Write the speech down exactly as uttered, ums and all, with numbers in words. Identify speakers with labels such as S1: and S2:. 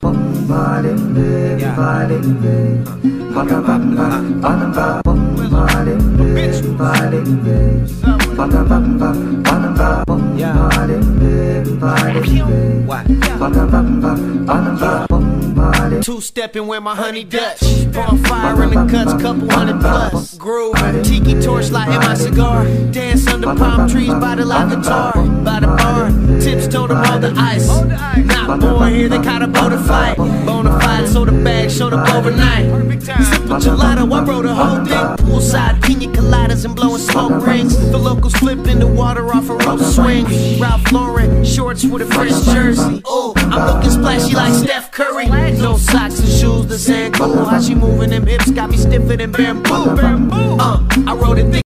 S1: Two-stepping with my honey Dutch, bonfire in the cuts, couple hundred plus. Groove, tiki torch lighting my cigar, dance under palm trees by the live guitar, by the bar, tips told them hold the ice. Not born here, they caught a boat flight. Bonafide, soda bag, showed up overnight. Sipping gelato, I wrote a whole thing. Poolside, pina coladas and blowing smoke rings. The locals flipping the water off a rope swing. Ralph Lauren, shorts with a French jersey. Oh, I'm looking splashy like Steph Curry. No socks and shoes, the sand cool. How she moving them hips got me stiffer than bamboo. Uh, I wrote it thick.